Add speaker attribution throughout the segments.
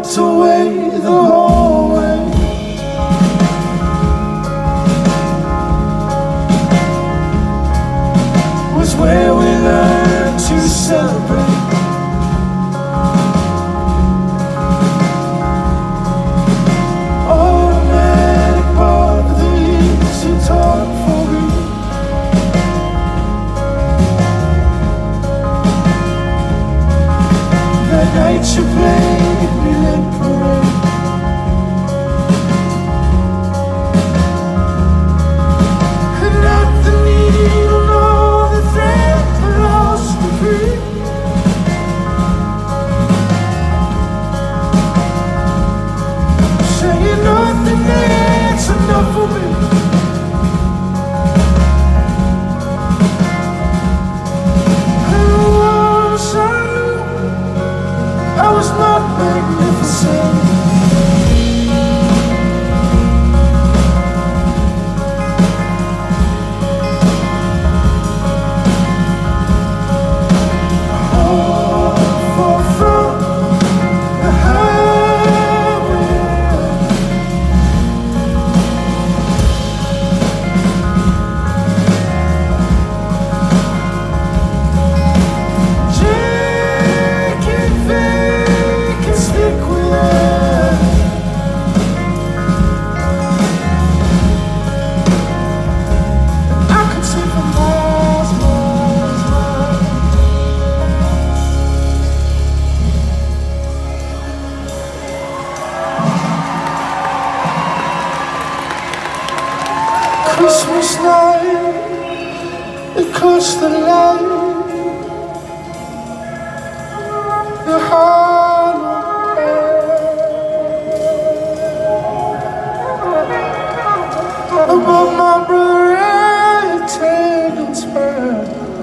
Speaker 1: walked away the whole way. Was where we learned to celebrate. Automatic part of the easy talk for me. That night you played me lit parade. And not the needle nor the thread that lost the creep. Saying nothing that's enough for me. I was not magnificent. Far from the highway. Christmas night, it crossed the line. The hollow above my rectangle span.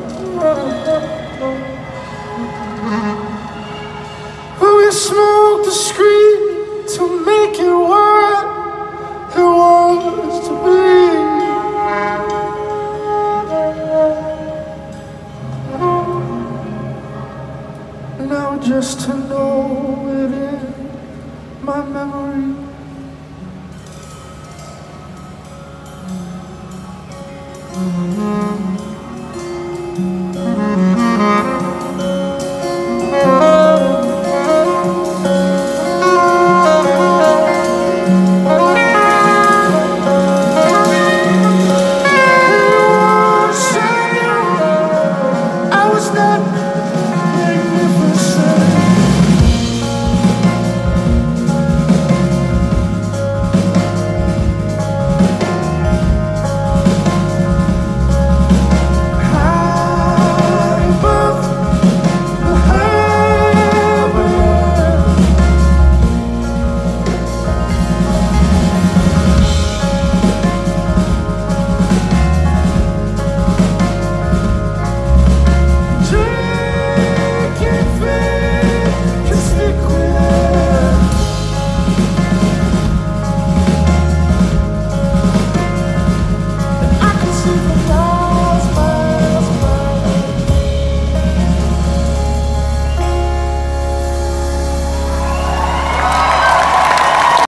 Speaker 1: We smoked discreetly to make it what it was to be. Now just to know it in my memory.